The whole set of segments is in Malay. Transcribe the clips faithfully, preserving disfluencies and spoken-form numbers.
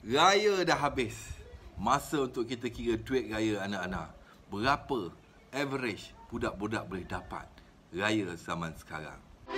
Raya dah habis. Masa untuk kita kira duit raya anak-anak. Berapa average budak-budak boleh dapat raya zaman sekarang?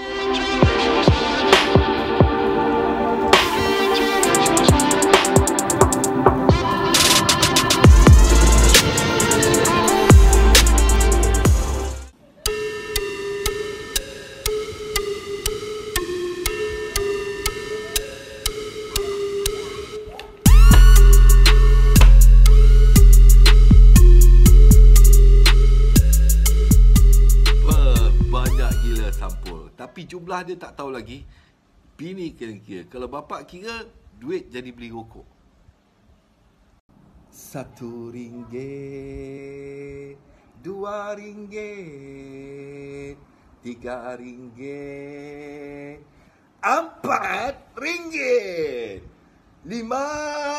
Tapi jumlah dia tak tahu lagi. Bini kira-kira. Kalau bapak kira, duit jadi beli rokok. Satu ringgit, dua ringgit, tiga ringgit, empat ringgit, lima.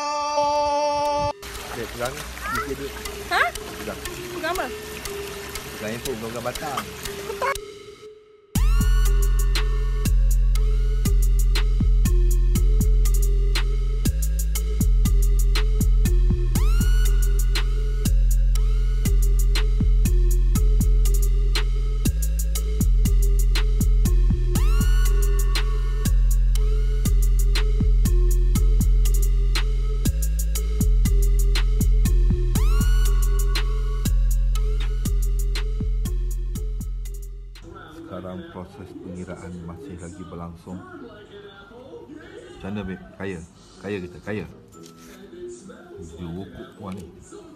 Okay, pegang ni. Sikit duit. Ha? Pegang. Pegang apa? Pegang handphone, pegang batang. Sekarang proses pengiraan masih lagi berlangsung. Macam mana, babe? Kaya? Kaya kita? Kaya? Dia wukuk puan ni.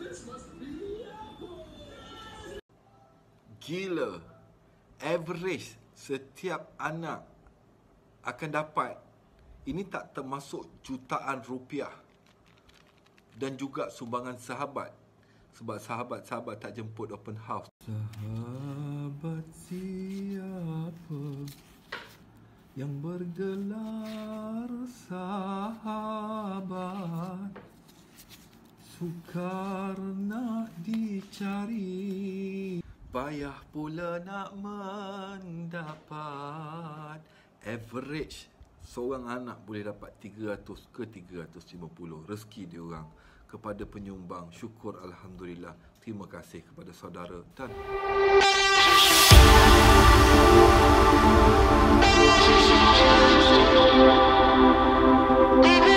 Gila. Average setiap anak akan dapat. Ini tak termasuk jutaan rupiah. Dan juga sumbangan sahabat. Sebab sahabat-sahabat tak jemput open house. Sahabat siapa yang bergelar sahabat, sukar nak dicari, payah pula nak mendapat. Average seorang anak boleh dapat tiga ratus ke tiga ratus lima puluh. Rezeki dia orang. Kepada penyumbang, syukur alhamdulillah. Terima kasih kepada saudara dan